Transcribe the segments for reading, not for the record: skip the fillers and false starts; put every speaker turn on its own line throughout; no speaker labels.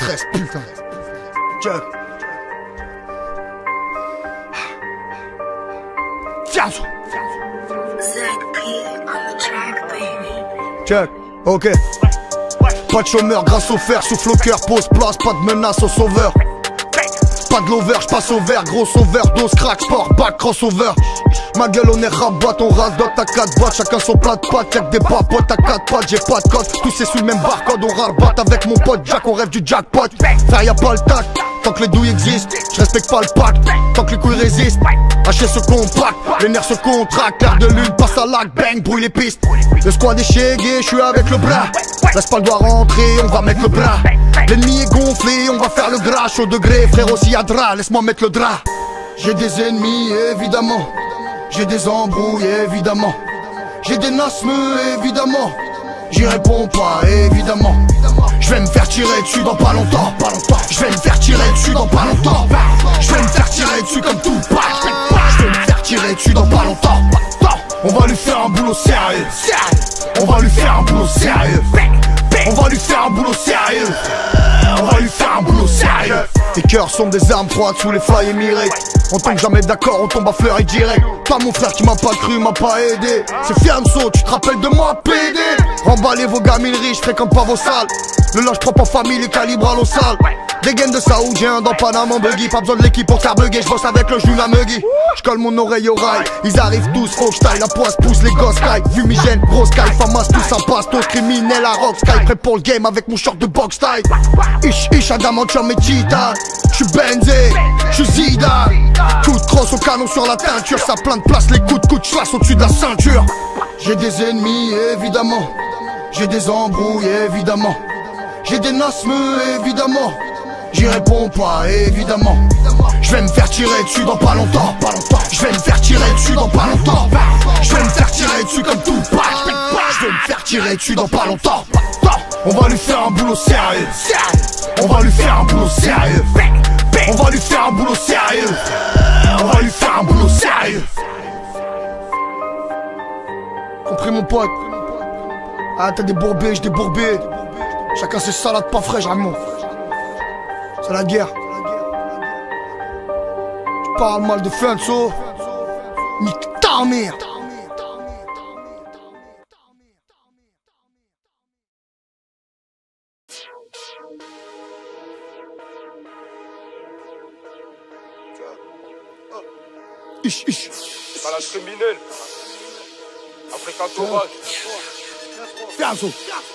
stress, putain. Check. Tiens. Check, ok. Pas de chômeur grâce au fer, souffle au cœur, pose place, pas de menace au sauveur. Pas de l'over, j'passe au vert, gros overdose, crack, sport, back, crossover. Ma gueule on est rabat, on rase dot à 4 boîtes, chacun son plat de pâtes, y'a que des papotes à 4 pattes, j'ai pas de code, tous c'est sous le même barcode, on rabat avec mon pote Jack, on rêve du jackpot. Frère y'a pas le tac, tant que les douilles existent, j'respecte pas le pack, tant que les couilles résistent, hacher se compacte, les nerfs se contractent, clair de lune, passe à lac, bang, brouille les pistes. Le squad est chégué, j'suis avec le bras, laisse pas le doigt rentrer, on va mettre le bras. L'ennemi est gonflé, on va faire le gras, chaud degré, frère aussi y'a drap, laisse-moi mettre le drap. J'ai des ennemis évidemment, j'ai des embrouilles évidemment, j'ai des nasmes évidemment, j'y réponds pas évidemment. Je vais me faire tirer dessus dans pas longtemps, je vais me faire tirer dessus dans pas longtemps, je vais me faire tirer dessus comme tout le pack, je vais me faire tirer dessus dans pas longtemps. On va lui faire un boulot sérieux, on va lui faire un boulot sérieux, on va lui faire un boulot sérieux, on va lui faire un boulot sérieux. Tes cœurs sont des armes froides sous les fly émirés. On tombe jamais d'accord, on tombe à fleur et direct. Pas mon frère qui m'a pas cru, m'a pas aidé. C'est Fianso, tu te rappelles de moi, PD. Remballez vos gamines riches, fréquente pas vos salles. Le linge propre en famille, les calibres à l'eau sale. Des gaines de saoudien dans Panama en buggy. Pas besoin de l'équipe pour faire bugger, j'bosse avec le genou la muggy. J'colle mon oreille au rail, ils arrivent tous, folk style. La poisse pousse, les gosses sky. Fumigène, grosse sky, famas, tous un pastos. Criminel à rock sky, prêt pour le game avec mon short de box style. Ish, adamantium et cheetah. J'suis benzé, j'suis Zidane. Coup de crosse au canon sur la teinture. Ça plein de place, les coups de coude chasse au-dessus de la ceinture. J'ai des ennemis évidemment, j'ai des embrouilles évidemment, j'ai des nasmes évidemment, j'y réponds pas évidemment. Je vais me faire tirer dessus dans pas longtemps, je vais me faire tirer dessus dans pas longtemps, je vais me faire tirer dessus comme tout le pack, je vais me faire tirer dessus dans pas longtemps. On va lui faire un boulot sérieux, on va lui faire un boulot sérieux, on va lui faire un boulot sérieux, on va lui faire un boulot sérieux. Compris mon pote? Ah t'as des bourbés, j'ai des bourbés. Chacun ses salades pas fraîches, Ramon. C'est la guerre. Tu parles mal de Fianso, nique ta mère. Ish.
Balade criminelle. Africain sauvage.
Fianso.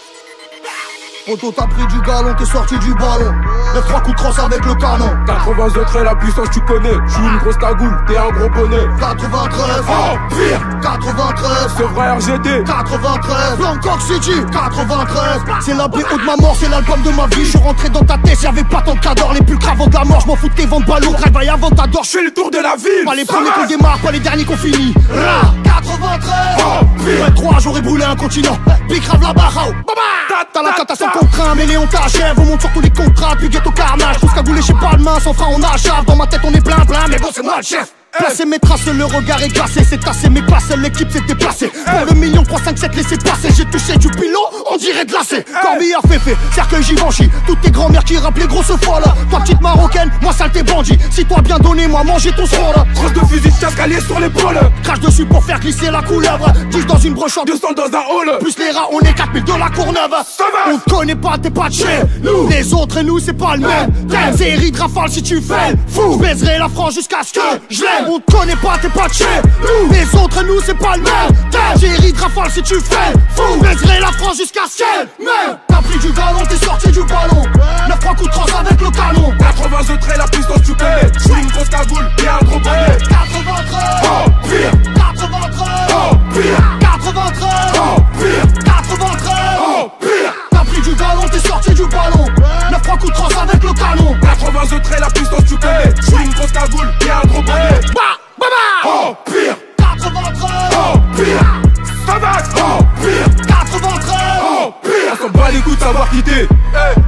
Poto t'as pris du galon, t'es sorti du ballon. 9-3 coups de crosse avec le canon.
80 autres, la puissance tu connais. J'suis une grosse cagoule, t'es un gros bonnet.
93,
oh pire.
93,
c'est vrai RGD.
93, Bangkok City. 93, c'est la BO de ma mort, c'est l'album de ma vie. J'suis rentré dans ta tête, y'avait pas tant de cadors. Les pulcres avant de la mort, j'm'en fous de tes ventes ballons. Réveille avant t'adores,
J'fais le tour de la ville.
Pas les premiers qu'on démarre, pas les derniers qu'on finit. 93,
oh pire.
3 j'aurais brûlé un continent. Puis grave la barre, t'as la catastrophée qu'on craint, mais Léon t'achève. On monte sur tous les contrats, puis au carnage. Tout ce qu'a voulu, j'ai pas le main, sans frein on achève. Dans ma tête on est plein, mais bon c'est moi le chef. Placer mes traces, le regard est glacé. C'est tassé, mais pas seule l'équipe s'est déplacée. Pour le million 3, 5, 7 laissez passer. J'ai touché du pilot, on dirait glacé. Corbillard Féfé, cercueil Givenchy. Toutes tes grand-mères qui rappellent grosses folles. Toi petite marocaine, moi saleté bandit. Si toi bien donné, moi manger ton sol.
Crosse de fusil de cascalier sur l'épaule.
Crache dessus pour faire glisser la couleuvre. 10 dans une broche,
200 dans un hall.
plus les rats, on est 4000 de la Courneuve. On te connaît pas, t'es pas de chez nous. Les autres et nous, c'est pas le même. Série de rafale si tu fais fou. J'baiserai la France jusqu'à ce que je l'aime. On te connaît pas, t'es pas de chez nous. Les autres et nous, c'est pas le même. Série de rafale si tu fais fou. J'baiserai la France jusqu'à ce qu'elle m'aime. T'as pris du galon, t'es sorti du ballon. 9-3 coups de crosse avec le canon.
80 autres, la puissance tu connais. J'suis une grosse cagoule, t'es un gros bonnet.
93,
oh pire.
93,
oh pire.
93,
oh pire.
93,
oh pire.
T'as pris du galon, t'es sorti du ballon. 9-3 coups de crosse avec le canon.
80 autres, la puissance tu connais. J'suis une grosse cagoule, t'es un gros bonnet. Oh pire.
93,
oh pire. Sauvage, oh pire.
93,
oh pire. On s'en bat les coups de savoir quitter. Ta ville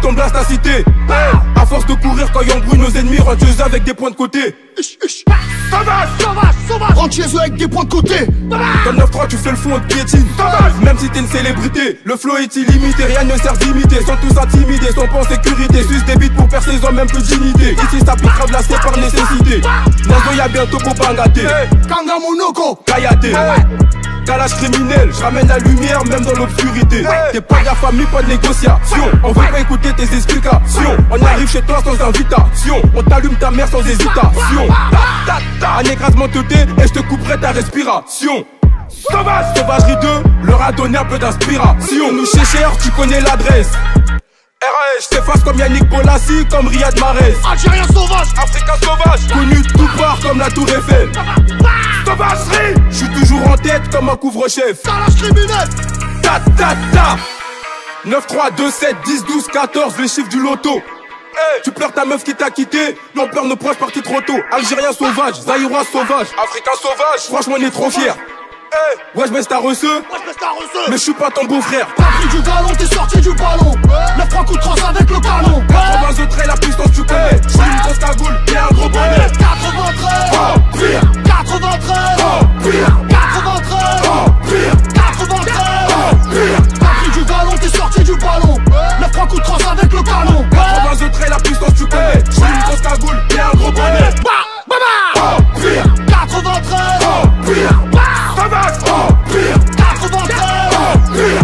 ton blast à cité. À force de courir quand y embrouille nos ennemis, rentre chez eux avec des points de côté.
Sauvage, sauvage, sauvage. Rentre chez eux avec des points de côté.
Comme 9-3 tu fais le fond, on te piétine. Même si t'es une célébrité, le flow est illimité, rien ne sert d'imiter. Sont tous intimidés, sont pas en sécurité. Suce des bites pour percer, ils ont même plus d'unité. Ici ça piquera de la c'est par nécessité. Nazo y'a bientôt pour Bangaté.
Kangamonoko
Kayate. Calage criminel, je ramène la lumière même dans l'obscurité. T'es pas de la famille, pas de négociation. On veut pas écouter tes explications. On arrive chez toi sans invitation. On t'allume ta mère sans hésitation. Un écrasement teuté et je te couperai ta respiration. Sauvage, sauvagerie 2 leur a donné un peu d'inspiration. Nous chez Cher, tu connais l'adresse. RAS, je t'efface comme Yannick Bolassi, comme Riyad Mahrez.
Algérien sauvage,
Africain sauvage, connu de tout part comme la Tour Eiffel. Sauvagerie, je suis toujours en tête comme un couvre-chef.
calage criminel.
Ta ta ta 9, 3, 2, 7, 10, 12, 14, les chiffres du loto. Tu pleures ta meuf qui t'a quitté, non pleure nos proches partis trop tôt. Algérien sauvage, Zaïrois sauvage, Africain sauvage, franchement on est trop fiers. Ouais je baisse ta receux, mais je suis pas ton beau-frère.
T'as pris du galon, t'es sorti du ballon. 9-3 coups de crosse avec le canon.
80 traits, la puissance tu connais. J'suis une grosse cagoule et un gros bonnet.
93,
Oh pire,
93,
oh pire,
93,
oh pire,
93.
oh pire.
T'as pris du galon, t'es sorti du ballon. 9-3 coups de crosse avec le canon.
80 traits, la puissance tu connais. J'suis une grosse cagoule et un gros bonnet. Oh pire,
93,
oh pire, sauvage, oh pire,
93.
oh pire.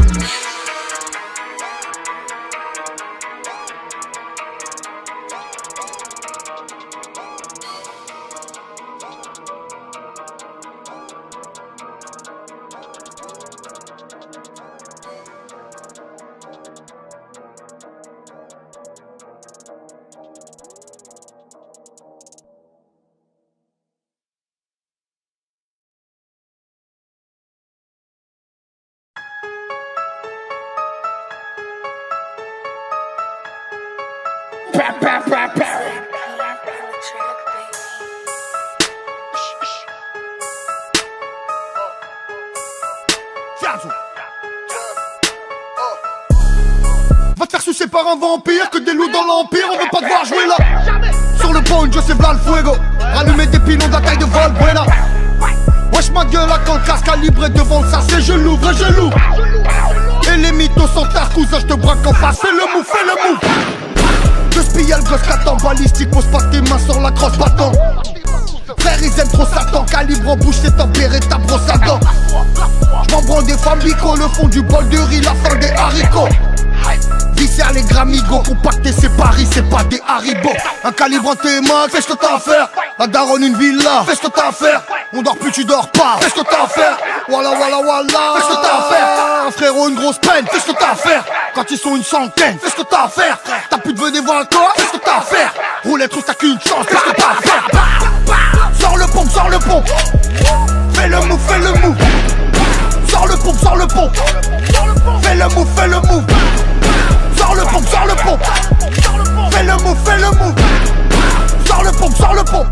Va te faire sucer par un vampire, que des loups dans l'empire, on veut pas te voir jouer là. Sur le point, je sais v'là le fuego. Rallumer des pilons de la taille de Valbuena. Wesh ma gueule là quand le casque calibré devant le sachet, je l'ouvre et je l'ouvre. Et les mythos sont tard, cousin, je te braque en face, fais le move, fais le move. Je spille le gosse qu'attend balistique, pose pas tes mains sur la crosse bâton. Frère ils aiment trop Satan, calibre en bouche c'est tempéré ta brosse à dents. J'm'en branle des femmes bico, le fond du bol de riz, la fin des haricots. Viscère les gramigos, compacté c'est Paris, c'est pas des haribots. Un calibre en tes mains, fais ce que t'as à faire. La daronne une villa, fais ce que t'as à faire. On dort plus, tu dors pas, fais ce que t'as à faire. Voilà, voilà, voilà, fais ce que t'as à faire. Un frérot, une grosse peine, fais ce que t'as à faire. Quand ils sont une centaine, fais ce que t'as à faire. T'as plus de venir voir encore, fais ce que t'as à faire. Roulette russe, t'as qu'une chance, fais ce que t'as à faire. Sors le pompe, sors le pompe. Fais le move, fais le move. Sors le pompe, sors le pompe. Fais le move, fais le move. Sors le pompe, sors le pompe. Fais le move, fais le move. Sors le pompe, sors le pompe.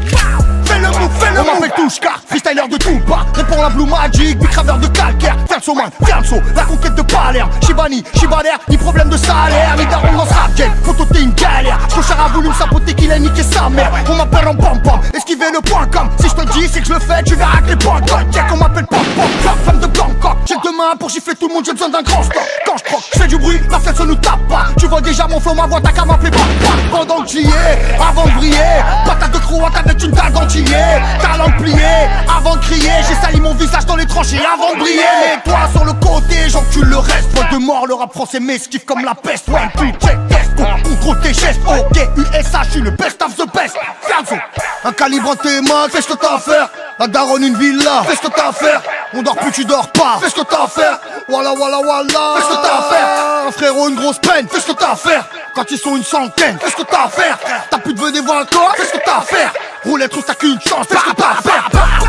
Fais le move, fais le move. On m'appelle Touchka, freestyler de tout bas. Réponds la Blue Magic, bicraveur de calcaire. Viens le saut, man, viens le saut. La conquête de Palerme. Shibani, Shibaner, ni problème de salaire. Ni daron dans ce rap game. Photo t'es une galère. Cochard a voulu me saboter qu'il a niqué sa mère. On m'appelle en pom-pom. Esquiver le point com. Si je te le dis, c'est que je le fais. Tu verras que les points com. Check, on m'appelle pom-pom. Femme de Bangkok. J'ai deux mains pour gifler tout le monde. J'ai besoin d'un grand stock. Quand je croque, je fais du bruit. La fête se nous tape pas. Tu vois déjà mon flow, ma voix, t'as qu'à m'appeler pas. Pendant que j'y ai, avant de briller. Patate de croate avec une dalle d'antillais. Talent plié, avant de crier. J'ai sali mon visage dans les tranchées avant de briller. Mais toi sur le côté, j'encule le reste. Point de mort, le rap français m'esquive comme la peste. One, two, check, test, contrôle tes gestes. Ok, USA, je suis le best of the best. Ferzo, un calibre en tes mains, fais ce que t'as à faire. La daronne une villa, fais ce que t'as à faire. On dort plus, tu dors pas, fais ce que t'as à faire. Voilà, voilà, voilà, fais ce que t'as à faire. Un frérot, une grosse peine, fais ce que t'as à faire. Quand ils sont une centaine, fais ce que t'as à faire. T'as plus de venir voir encore, fais ce que t'as à faire. Roulette russe, t'as qu'une chance, fais ce que t'as à faire.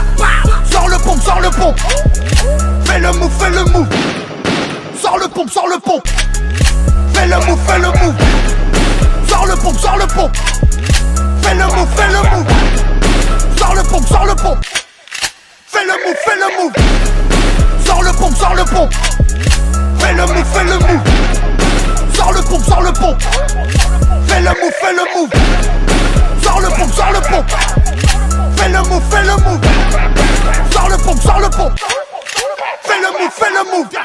Sors le pompe, sors le pompe. Fais le move, fais le move. Sors le pompe, sors le pompe. Fais le move, fais le move. Sors le pompe, sors le pompe. Fais le move, fais le move. Sors le pompe, sors le pompe. Fais le move, fais le move. Sors le pompe, sors le pompe. Fais le move, fais le move. Sors le pompe, sors le pompe. fais le move. Sors le pompe, sors le pompe. Fais le move, fais le move. Sors le pompe, sors le pompe. Fais le move, fais le move.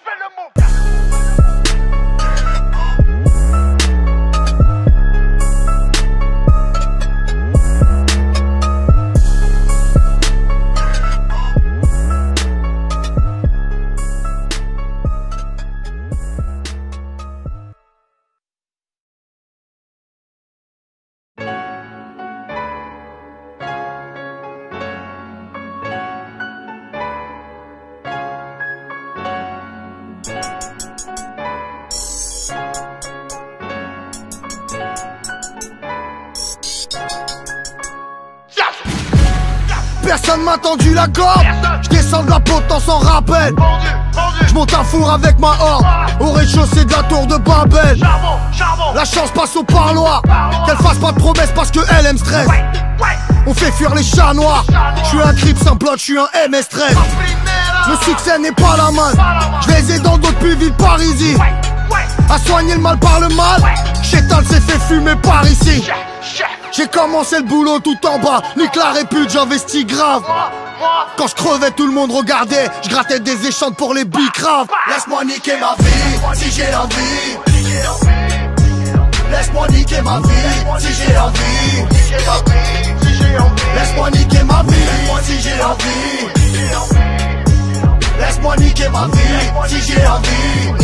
Personne m'a tendu la corde. J'descends de la potence sans rappel. J'monte un four avec ma horde. Au rez-de-chaussée de la tour de Babel. La chance passe au parloir. Qu'elle fasse pas de promesses parce que elle aime stress. On fait fuir les chats noirs. J'suis un crip sans plot, j'suis un MS-13. Le succès n'est pas la main. J'vais aider dans d'autres plus villes Parisis. À soigner le mal par le mal. Chétal s'est fait fumer par ici. J'ai commencé le boulot tout en bas. Nique la répute, j'investis grave. Quand je crevais, tout le monde regardait. Je grattais des échanges pour les bicraves. Laisse-moi niquer ma vie, si j'ai envie. Laisse-moi niquer ma vie, si j'ai envie. Laisse-moi niquer ma vie, si j'ai envie. Laisse-moi niquer ma vie, si j'ai envie.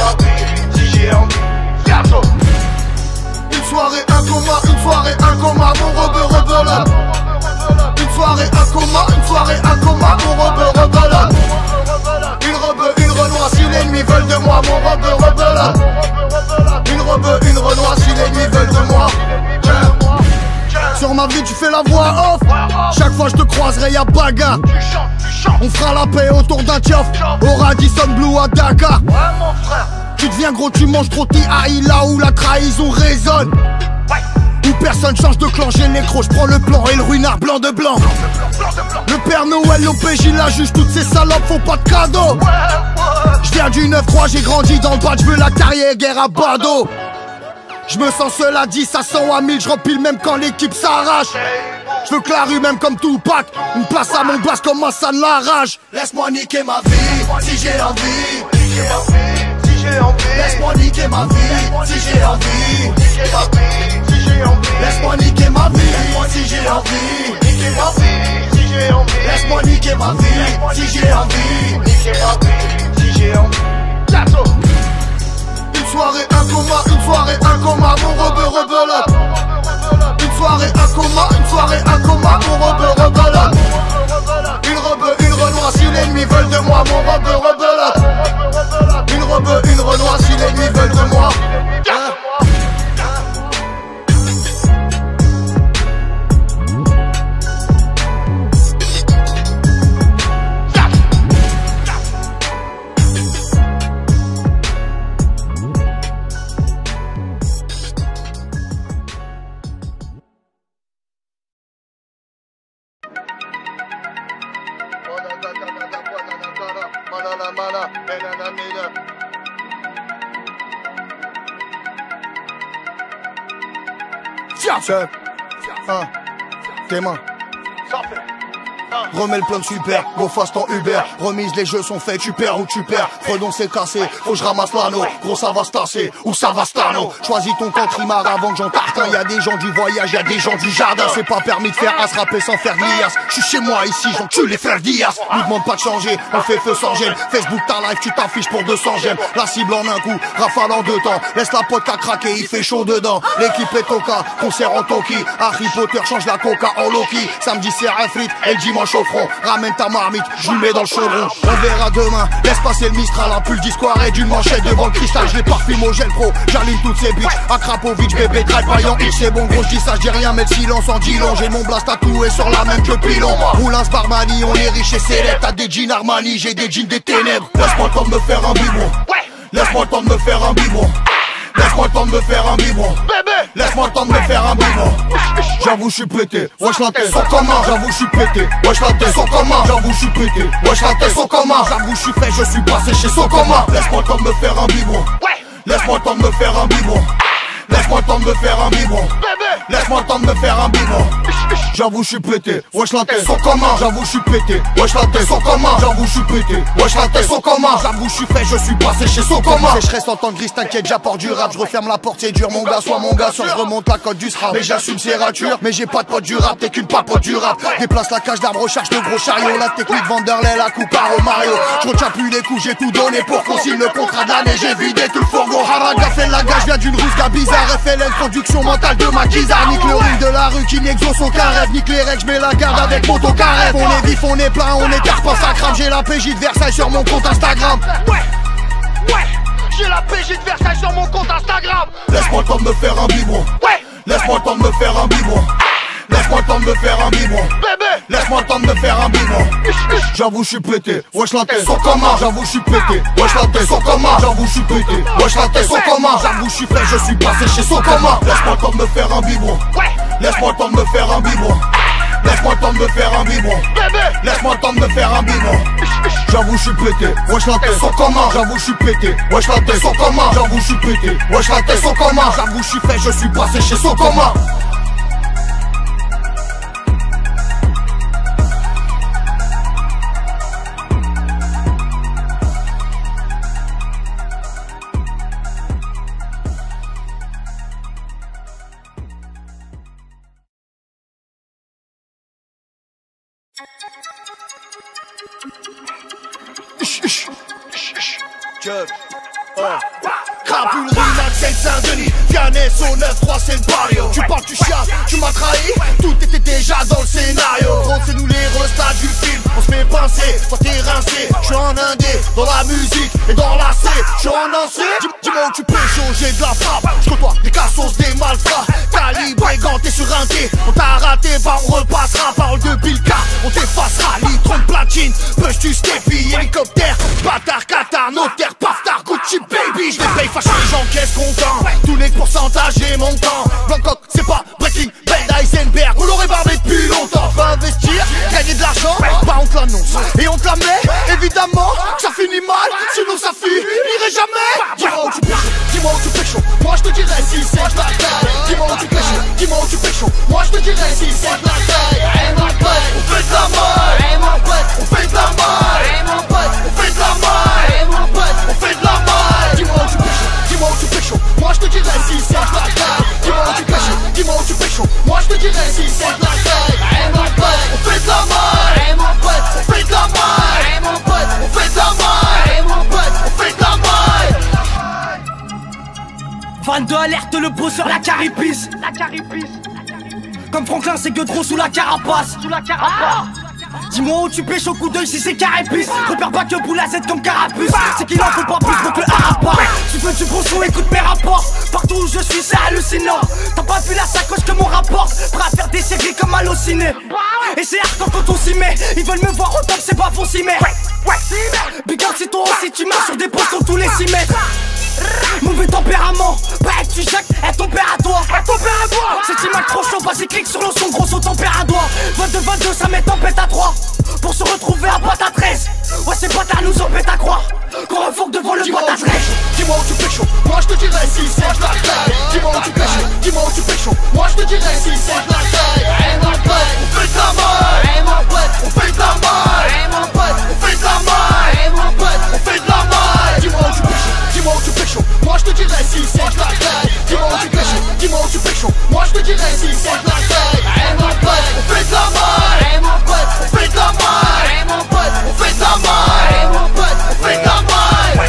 Une soirée, un coma, une soirée, un coma, mon rebelote. Une soirée, un coma, une soirée, un coma, mon rebelote. Une renoir si l'ennemi veulent de moi, mon rebelote. Une renoir si l'ennemi veulent de moi. Sur ma vie tu fais la voix off. Chaque fois je te croiserai y'a bagarre. On fera la paix autour d'un tiof. Au Radisson Blue à Dakar. Tu deviens gros, tu manges trop TAI là où la trahison résonne. Où personne change de clan, j'ai le nécro, j'prends le plan et le ruinard blanc de blanc. Le Père Noël, l'OPJ, la juge, toutes ces salopes font pas de cadeaux. J'viens du 9-3, j'ai grandi dans le bas, j'veux la carrière, guerre à Bado. J'me sens seul à 10, à 100, à 1000, j'rempile même quand l'équipe s'arrache. J'veux que la rue même comme Tupac, une place à mon blast comme ça ne la rage. Laisse-moi niquer ma vie, si j'ai envie. Laisse-moi niquer ma vie, si j'ai envie. Laisse-moi niquer ma vie, si j'ai envie. Laisse-moi niquer ma vie, si j'ai envie. Une soirée, un coma, une soirée, un coma, mon rebelote. Une soirée, un coma, une soirée, un coma, mon rebelote. Une renoir si l'ennemi veulent de moi, mon rebelote. Une renoir si l'ennemi veulent de moi. Tiens, tes mains. Remets le plan de super, go fast en Uber. Remise, les jeux sont faits, tu perds ou tu perds. Fredon c'est cassé, faut que je ramasse l'anneau. Gros ça va se tasser, ou ça va se tarno. Choisis ton camp trimar avant que j'en tartin. Y'a des gens du voyage, y'a des gens du jardin. C'est pas permis de faire as rapper sans faire de lias. J'suis chez moi ici, j'encule les frères Diaz. Nous demande pas de changer, on fait feu sans gêne. Facebook ta live, tu t'affiches pour 200 j'aime. La cible en un coup, rafale en 2 temps. Laisse la pote à craquer, il fait chaud dedans. L'équipe est Toka, concert en Toki. Harry Potter change la coca en Loki. Samedi c'est un frite et le dimanche au front. Ramène ta marmite, je lui mets dans le chaudron. On verra demain, laisse passer le Mistral. Un pull discoire et d'une manchette devant le cristal. Je les parfume au gel pro, j'aligne toutes ces bitches. Akrapovic, bébé, drive, paillant, X. C'est bon gros, je dis ça, je dis rien, mais le silence en dit long. J'ai mon blast tatoué sur la même que pilon. Roulins Barmani, on est riche et célèbre. T'as des jeans Armani, j'ai des jeans des ténèbres. Laisse-moi le temps de me faire un biberon. Laisse-moi le temps de me faire un biberon. Laisse-moi le temps de me faire un biberon. Laisse-moi le temps de me faire un biberon. J'avoue j'suis pété, wesh la tête, son commun. J'avoue j'suis pété, wesh la tête, son commun. J'avoue j'suis pété, wesh la tête, son commun. J'avoue j'suis fait, je suis passé chez son commun. Laisse-moi le temps de me faire un biberon. Laisse-moi le temps de me faire un biberon. Laisse-moi le temps de me faire un biberon. Laisse-moi le temps de me faire un biberon. J'avoue je suis pété, wesh la tête sont comment. J'avoue je suis pété, wesh la tête sont comment. J'avoue je suis pété, wesh la tête sont comment. J'avoue je suis fait, je suis passé chez son comment. Sécheresse en temps de grise, t'inquiète j'apporte du rap. Je referme la porte, c'est dur mon gars, soit mon gars. Soit je remonte la cote du SRAM. Mais j'assume ses ratures, mais j'ai pas de pote du rap. T'es qu'une papote du rap. Déplace la cage d'arbre, recharge de gros chariots. La technique Vanderlei, la coupe à Romario. Je retiens plus les coups, j'ai tout donné pour qu'on signe le contrat de l'année. J'ai vidé tout le fourgon. Haraga fait la gage, vient d'une rousga bizarre. FLN, production mentale de maquisard. Nique le ring de la rue qui n'exauce aucun rêve. Nique les règles, j'mets la garde avec moto carré. On est vif, on est plein, on est carpe, ça crame. J'ai la PJ de Versailles sur mon compte Instagram. Ouais, j'ai la PJ de Versailles sur mon compte Instagram. Laisse-moi le temps de me faire un biberon. Laisse-moi le temps de me faire un biberon. Laisse-moi le temps de me faire un biberon. Laisse-moi le temps de me faire un biberon. J'avoue je suis pété, wesh la tête sont comment. J'avoue je suis pété, wesh la tête sont comment. J'avoue je suis pété, wesh la tête sont comment. J'avoue je suis fait, je suis passé chez son comment. Laisse-moi le temps de me faire un biberon. Laisse-moi le temps de me faire un biberon. Laisse-moi le temps de me faire un biberon. Laisse-moi le temps de me faire un biberon. J'avoue je suis pété, wesh la tête sont comment. J'avoue je suis pété, wesh la tête sont comment. J'avoue je suis pété, wesh la tête sont comment. J'avoue je suis fait, je suis passé chez son comment. Crapulerie, Axel Saint-Denis, Vianney, au 9-3, c'est le barrio. Tu parles, tu chiales, tu m'as trahi, tout était déjà dans le scénario. Gros, c'est nous les restats du film, on se fait pincer, toi t'es rincé. Je suis en indé, dans la musique et dans la C. Je suis en lancé, dis-moi où tu pécho, j'ai de la frappe. Je côtoie des cassos, des malfrats. Calibré, ganté sur un thé. On t'a raté, bah on repassera. Parole de Bilka, on t'effacera. Litron de platine, push tu stépi, hélicoptère. Bâtard, Qatar, notaire, paftar, Gucci baby. Je les paye fâché, j'encaisse content. Tous les pourcentages et montants. Bangkok, c'est pas Breaking Bad, Heisenberg. On l'aurait barbé depuis longtemps. Va investir, gagner de l'argent, bah on te l'annonce. Et on te la met, évidemment, que ça finit mal. Sinon ça finirait jamais. Dis-moi où tu pécho, dis-moi où tu pécho. Moi je te dirai si c'est de la taille. Dis-moi où tu pécho, dis-moi où tu pécho. Moi je te dirai si c'est de la taille. Hey mon pote, on fait de la maille. Hey mon pote, on fait de la maille. Hey mon pote, on fait de la maille. Hey mon pote, on fait de la maille. Dis-moi où tu pécho, dis-moi où tu pécho. Moi je te dirai si c'est de la taille. Dis-moi où tu pécho, dis-moi où tu pécho. Moi je te dirai si c'est de la taille. Hey mon pote, on fait de la maille. Hey mon pote, on fait de la maille. Hey mon pote, on fait de la maille. Hey mon pote, on fait de la maille.
22 alerte, le beau sur la caripice. Comme Franklin, c'est Gueudreau sous la carapace. Dis-moi où tu pêches au coup d'œil si c'est carapace. Repère pas que boule à Z comme carapuce. C'est qu'il en faut pas plus pour que le harappa. Tu veux du gros son, écoute mes rapports. Partout où je suis c'est hallucinant. T'as pas vu la sacoche que mon rapport. Prêt à faire des séries comme Allociné. Et c'est hardcore quand on s'y met. Ils veulent me voir autant que c'est pas fond s'y met. Big up si toi aussi tu marches sur des postes sur tous les 6 mètres. Mauvais tempérament, pas être tu jacques, elle ton père à toi. C'est image trop chaud, vas-y clique sur le son, gros son ton père à doigt. 22-22 ça met tempête à 3. Pour se retrouver à boîte à 13. Ouais c'est pas ta nous en pète à croire. Qu'on refourque devant le boîte à 13.
Dis-moi où tu pécho, moi je te dirai si c'est de la taille. Dis-moi où tu pécho, dis-moi où tu pécho. Moi je te dirai si c'est de la taille. Hey mon pote, on fait de la maille. Hey mon pote, on fait de la maille. Hey mon pote, on fait de la maille. Hey mon pote, on fait de la maille. Dis-moi où tu pécho, dis-moi où tu pécho. Moi je te dirai si c'est de la taille. Dis-moi où tu pécho, dis-moi où tu pécho. Moi je te dirai si c'est de la taille. Hey mon pote, on fait de la maille. Hey mon pote, on fait de la maille. Hey mon pote, on fait de la maille. Hey mon pote, on fait de la maille.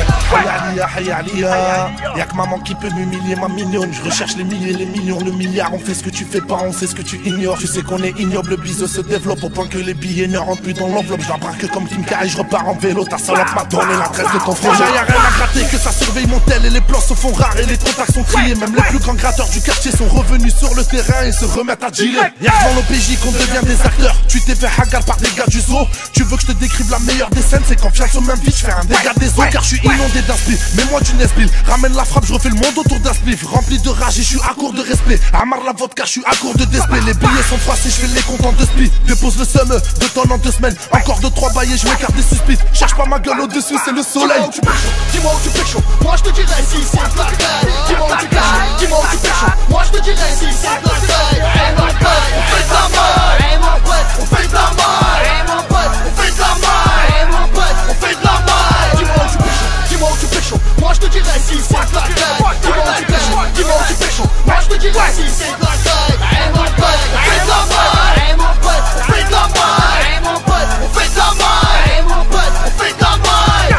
Y'a que maman qui peut m'humilier, ma mignonne. Je recherche les milliers, les millions, le milliard. On fait ce que tu fais pas, on sait ce que tu ignores. Tu sais qu'on est ignoble, le bise se développe au point que les billets ne rentrent plus dans l'enveloppe. Je la braque comme Kim K et je repars en vélo. Ta salope m'a donné l'adresse de ton frère. Y'a rien à gratter, que ça surveille mon tel. Et les plans se font rares et les contacts sont triés. Même les plus grands gratteurs du quartier sont revenus sur le terrain et se remettent à dealer. Y'a que dans l'OPJ qu'on devient des acteurs. Tu t'es fait hagar par des gars du zoo. Tu veux que je te décrive la meilleure des scènes? C'est quand viens sur même beat, je fais un dégât des eaux. Car je suis inondé d'inspi. fais-moi du Nesbill. Ramène la frappe, je refais le monde autour d'un spliff. Rempli de rage et je suis à court de respect. Amar la vodka, je suis à court de despé. Les billets sont froissés, je fais les comptes en 2 splits. Dépose le seum, 2 tonnes en 2 semaines. Encore 2-3 baillets, je m'écarte des suspics. Cherche pas ma gueule au-dessus, c'est le soleil.
Dis-moi où tu fais chaud, moi je te dirai si c'est un black guy. Dis-moi où tu fais chaud, dis-moi où tu fais chaud, moi je te dirai si c'est un black guy. Hey mon pote, on fait de la maille. Hey mon pote, on fait de la maille. Hey mon pote, on fait de la maille. Hey mon pote, on fait de la maille. Dis-moi où tu fais chaud, dis-moi où tu fais chaud, moi je te dirai si c'est un black guy. Dis-moi où tu fais chaud, dis-moi où tu fais chaud, moi je te dirai si c'est un black guy. Hey mon pote, on fait de la maille. Hey mon pote, on fait de la maille. Hey mon pote, on fait de la maille. Hey mon pote, on fait de la maille.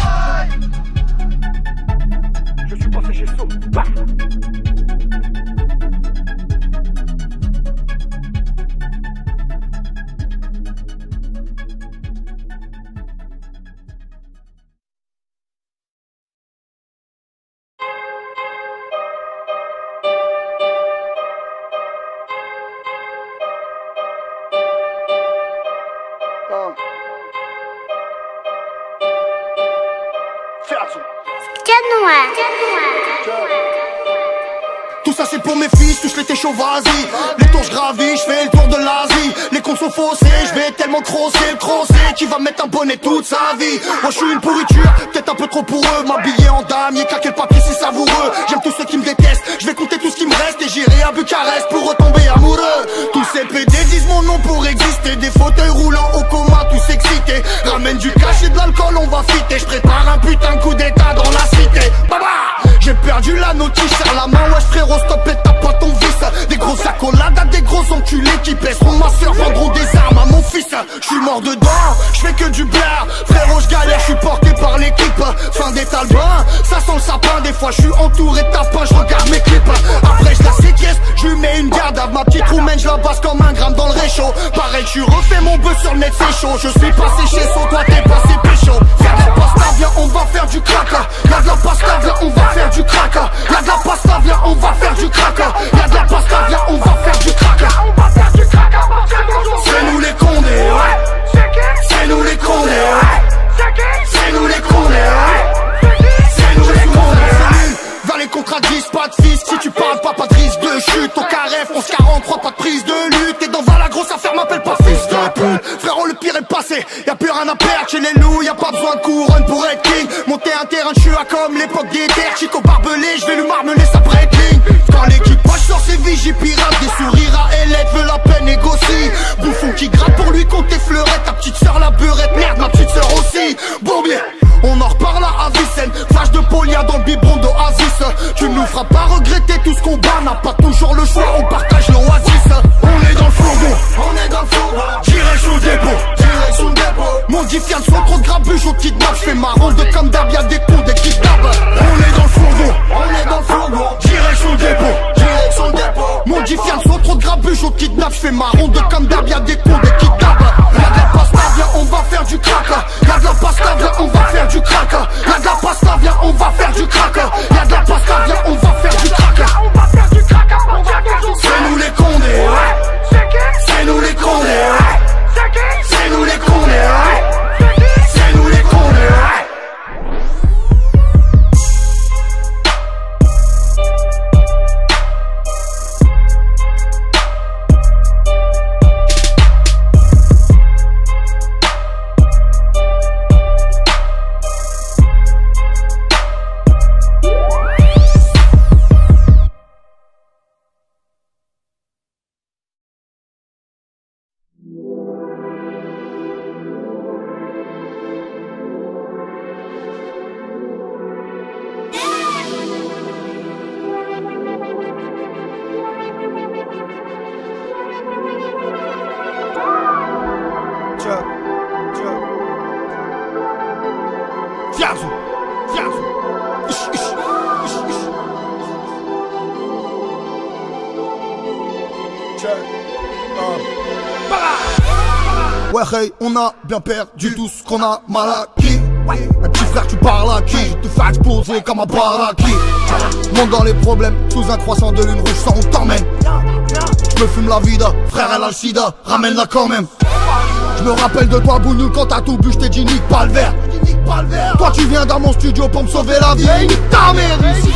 Je suis passé chez So. Tout ça c'est pour mes fils, touche les téchos, vas-y. Les tours j'gravis, j'fais le tour de l'Asie. Les comptes sont faussés, j'vais tellement crosser le crossé qui va mettre un bonnet toute sa vie. Moi j'suis une pourriture, peut-être un peu trop pour eux. M'habiller en dame, y'a claquer le papier c'est savoureux. J'aime tous ceux qui me détestent, j'vais compter tout ce qui me reste. Et j'irai à Bucarest pour retomber amoureux. Tous ces PD disent mon nom pour exister. Des fauteuils roulants au coma, tous excités. Ramène du cash et de l'alcool, on va fitter. J'prépare un putain de coup d'état dans la cité. Baba, j'ai perdu la notice, serre la main, wesh frérot, stop et tape pas ton vice. Des grosses accolades à des gros enculés qui baisseront ma soeur, vendront des armes à mon fils. J'suis mort dedans, j'fais que du blard. Frérot, j'galère, j'suis porté par l'équipe. Fin des talbins, ça sent le sapin. Des fois j'suis entouré de tapins, j'regarde mes clips. Après j'la séquestre, j'lui mets une garde à ma petite roumaine, j'la basse comme un gramme dans le réchaud. Pareil, j'suis refait mon bœuf sur le net, c'est chaud. Je suis passé chez So, toi t'es passé pécho. Y'a de la pasta, viens, on va faire du crack. Y'a de la pasta, viens, on va faire du crack. Y'a de la pasta, viens, on va faire du crack. Y'a de la pasta, viens, on va faire du crack. On va faire du crack à partir d'aujourd'hui. C'est nous les condés, ouais. C'est nous les condés, ouais. C'est nous les condés, ouais. C'est nous les condés. Vers les contrats de 10, pas de fils. Si tu parles pas de risque de chute. Au carré, France 43, pas de prise de lutte. Et dans la grosse affaire, m'appelle pas fils de pute. Frérot, le pire est passé. Y'a plus rien à perdre chez les loups. Y'a pas besoin de couronne pour être king. Monter un terrain de chua comme l'époque des terres. Chico barbelé, j'vais lui marmeler sa breakling. Quand l'équipe poche sort ses vies, pirate. Des sourires à Hélène, veut la peine négocie. Bouffon qui gratte pour lui compter fleurettes. Ta petite sœur la beurette, merde, ma petite sœur aussi. Bourbier, on en reparle à Avicenne. Flash de Polia dans le biberon d'Oasis. Tu nous feras pas regretter tout ce qu'on bat. N'a pas toujours le choix, on partage l'oasis. On est dans le fourgon, on est dans le fourgon. Direction le dépôt, direction le dépôt. Mon diffiant sont trop de grabuge au kidnap. J'fais ma ronde comme d'hab, y'a des cons, des kidnaps. On est dans le fourgon, on est dans le fourgon. Direction le dépôt, direction le dépôt. Mon diffiant sont trop de grabuge au kidnap. J'fais ma ronde comme d'hab, y'a des cons, des kidnaps. Y'a de la pasta, viens, on va faire du crack. Y'a de la pasta, viens, on va faire du crack. Y'a de la pasta, viens, on va faire du crack. Y'a de la pasta, viens, on va faire du crack. On va faire du crack, on va faire du crack. C'est nous les condés, ouais. C'est nous les condés, ouais. C'est nous les condés, ouais. C'est nous les condés, ouais. Ouais, hey, on a bien perdu tout ce qu'on a mal acquis. Un petit frère, tu parles à qui? Je te fais exploser comme un baraki. Monte dans les problèmes, sous un croissant de lune rouge, sans on t'emmène. Je me fume la vida, frère, elle a le sida, ramène-la quand même. Je me rappelle de toi, Bougnoul, quand t'as tout bu, je t'ai dit nique pas le verre. Toi tu viens dans mon studio pour me sauver la vie. Nique ta mère ici.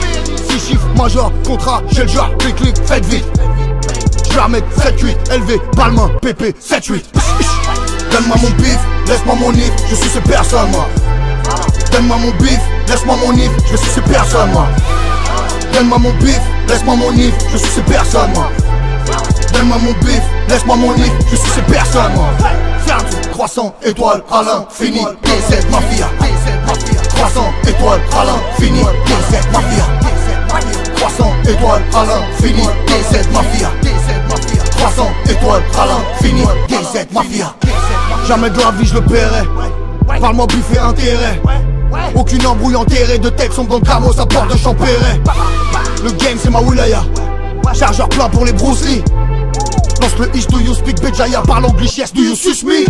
6 chiffres, major, contrat, j'ai le genre, clic, faites vite. Je vais remettre 7-8, élevé, balmain, pépé, 7-8. Donne-moi mon bif, laisse-moi mon if, je suis ces personnes moi. Donne-moi mon bif, laisse-moi mon if, je suis ces personnes moi. Donne-moi mon bif, laisse-moi mon if, je suis ces personnes moi. Donne-moi mon bif, laisse-moi mon if, je suis ces personnes moi. Croissant, étoile, à l'infini, DZ Mafia. Croissant, étoile, à l'infini, DZ Mafia. Croissant, étoile, à l'infini, DZ Mafia. Croissant, étoile, à l'infini, DZ Mafia. Jamais de la vie je le paierai. Parle-moi bif et intérêt. Aucune embrouille enterrée, de tête sont dans le camos à porte de Champéret. Le game c'est ma wilaya. Chargeur plein pour les Bruce Lee. Lance le East, do you speak Béjaïa? Parle anglais, yes, do you sus me?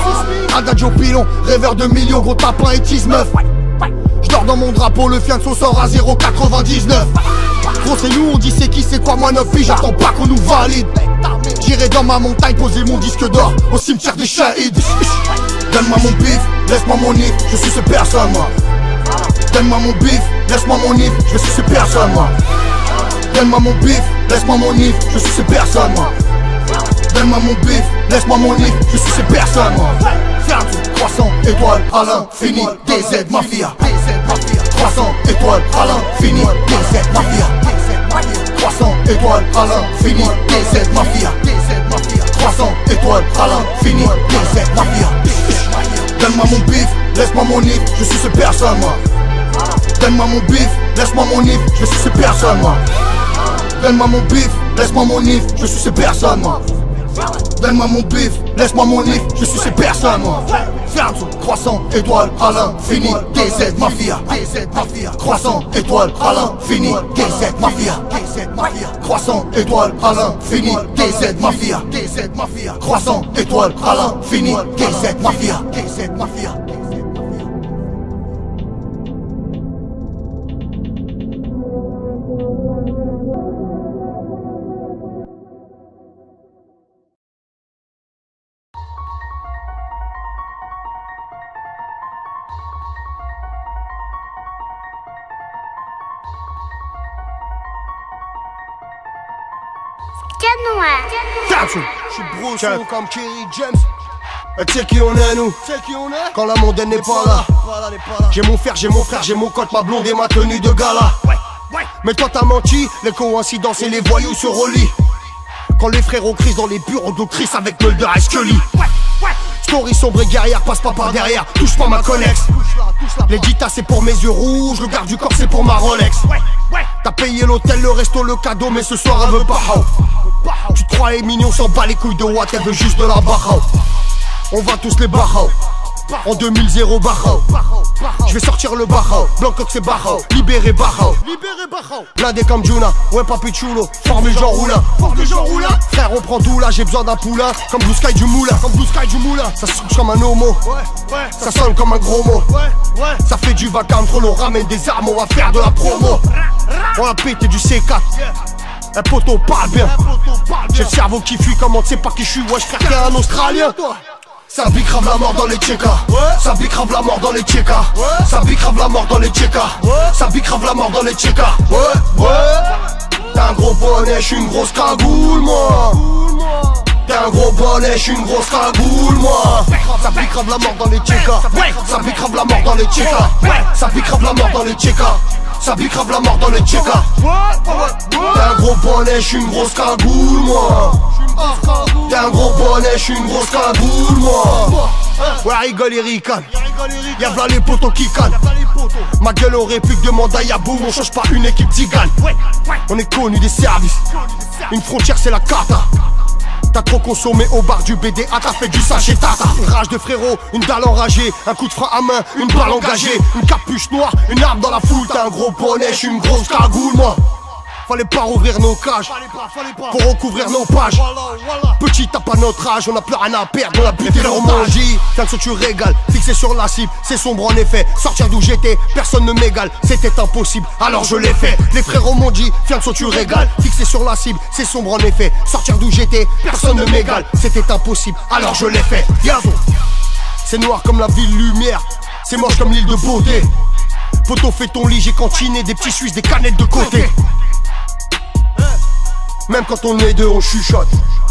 Adagio pilon, rêveur de millions, gros tapin et tease meuf. J'dors dans mon drapeau, le fiançon sort à 0,99. Gros c'est nous, on dit c'est qui, c'est quoi, moi 9 filles, j'attends pas qu'on nous valide. J'irai dans ma montagne, poser mon disque d'or au cimetière des shahids. Donne-moi mon bif, laisse-moi mon if, je suis ces personnes moi. Donne-moi mon bif, laisse-moi mon if, je suis ces personnes moi. Donne-moi mon bif, laisse-moi mon if, je suis ces personnes moi. Donne-moi mon bif, laisse-moi mon if, je suis ces personnes moi. Croissant, étoile, à l'infini, DZ Mafia. Croissant, étoile, à l'infini, DZ Mafia. Croissant, étoile, à l'infini, DZ Mafia. Croissant, étoile, à l'infini, DZ Mafia. Donne-moi mon bif, laisse-moi mon if, je suis ces personnes moi. Donne-moi mon bif, laisse-moi mon if, je suis ces personnes moi. Donne-moi mon bif, laisse-moi mon if, je suis ces personnes moi. Donne-moi mon bif, laisse-moi mon if, je suis ces personnes moi. Croissant, étoile, à l'infini, DZ Mafia. Croissant, étoile, à l'infini, DZ Mafia. Croissant, étoile, à l'infini, DZ Mafia. Croissant, étoile, à l'infini, DZ Mafia. Je suis brosson comme Kerry James. Tu sais qui on est nous, quand la mondaine n'est pas là. J'ai mon fer, j'ai mon frère, j'ai mon cote, ma blonde et ma tenue de gala. Mais toi t'as menti, les coïncidences et les voyous se relient. Quand les frérots crisent dans les bureaux de Chris avec Mulder et Scully. Story sombre et guerrière, passe pas par derrière, touche pas ma connexe. Les guitas c'est pour mes yeux rouges, le garde du corps c'est pour ma Rolex. T'as payé l'hôtel, le resto, le cadeau, mais ce soir elle veut pas. Tu te crois mignon, s'en bat les couilles de Watt, elle veut juste de la barra. On va tous les barra. En 2000 barra. Je vais sortir le barra. Blancoc c'est barra. Libéré barra. Blindé comme Juna, ouais papi chulo. Formule genre roulin. Frère on prend tout là, j'ai besoin d'un poulain. Comme Blue Sky du moulin. Ça se couche comme un homo. Ça sonne comme un gros mot. Ça fait du vacarme, trop l'on ramène des armes, on va faire de la promo. On a pété du C4. Un poteau parle bien. J'ai le cerveau qui fuit, comment tu sais pas qui je suis. Ouais, frère, t'es un Australien. Ça bicrave la mort dans les tchékas. Ça bicrave la mort dans les tchékas. Ça bicrave la mort dans les tchékas. Ça bicrave la mort dans les tchékas. Ouais. T'as un gros bonnet, j'suis une grosse cagoule, moi. T'as un gros bonnet, j'suis une grosse cagoule, moi. Ça bicrave la mort dans les tchékas. Ça bicrave la mort dans les tchékas. Ça bicrave la mort dans les tchékas. Ça bicrave la mort dans les tchékas. T'as un gros bonnet, j'suis une grosse cagoule, moi. T'as un gros bonnet, j'suis une grosse cagoule, moi. Ouais, rigole et ricane. Y'a v'là les potos qui cannent. Ma gueule en réplique demande à Yaboum, on change pas une équipe tigane. On est connu des services. Une frontière c'est la cata. T'as trop consommé au bar du BDA, t'as fait du sachet tata. Une rage de frérot, une dalle enragée, un coup de frein à main, une balle engagée, une capuche noire, une arme dans la foule. T'as un gros bonnet, j'suis une grosse cagoule, moi. Fallait pas rouvrir nos cages pour recouvrir nos pages. Petit, t'as pas notre âge, on a plus rien à perdre, on a buté leur magie. Tiens que tu régales, fixé sur la cible, c'est sombre en effet. Sortir d'où j'étais, personne ne m'égale, c'était impossible, alors je l'ai fait. Les frères m'ont dit, tiens que tu régales, fixé sur la cible, c'est sombre en effet. Sortir d'où j'étais, personne ne m'égale, c'était impossible, alors je l'ai fait. Yazo, c'est noir comme la ville lumière. c'est moche comme l'île de Beauté. Photo fait ton lit, j'ai cantiné des petits Suisses, des canettes de côté. Même quand on est deux, on chuchote.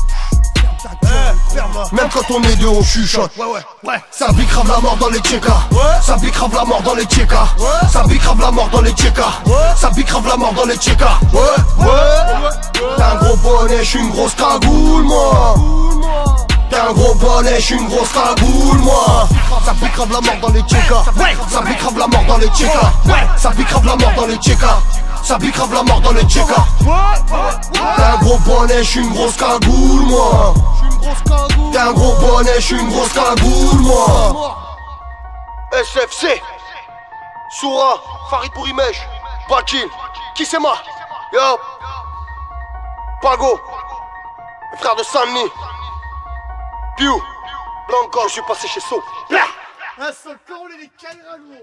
Même quand on est deux, on chuchote. Ça bicrave la mort dans les tchékas. Ça bicrave la mort dans les tchékas. Ça bicrave la mort dans les tchékas. Ça bicrave la mort dans les tchékas. T'as un gros bonnet, j'suis une grosse cagoule, moi. T'es un gros bonnet, j'suis une grosse cagoule, moi. Ça bicrave la mort dans les tchékas. Ça bicrave la mort dans les tchékas. Ça bicrave la mort dans les tchékas. Ça bicrave la mort dans les tchékas. T'es un gros bonnet, j'suis une grosse cagoule, moi. T'es un gros bonnet, j'suis une grosse cagoule, moi. SFC Soura, Farid Bourimesh, Bakil, qui c'est moi? Yo Pago, le frère de Saint-Denis. Piu, Blanco, je suis passé chez So. Un seul corps, on est des Kairagos.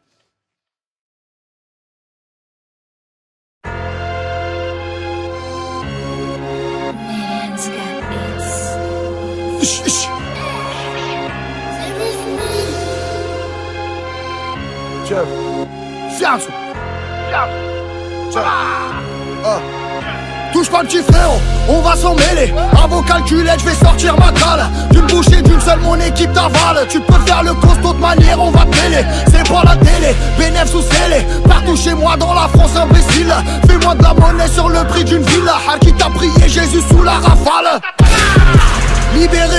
Touche pas le petit frérot, on va s'en mêler. À vos calculettes, je vais sortir ma dalle. D'une bouche et d'une seule, mon équipe t'avale. Tu peux faire le costaud de manière, on va te mêler. C'est pas la télé, bénéf sous scellé. Partout chez moi dans la France, imbécile. Fais-moi de la monnaie sur le prix d'une villa. Qui t'a prié Jésus sous la rafale. Libérez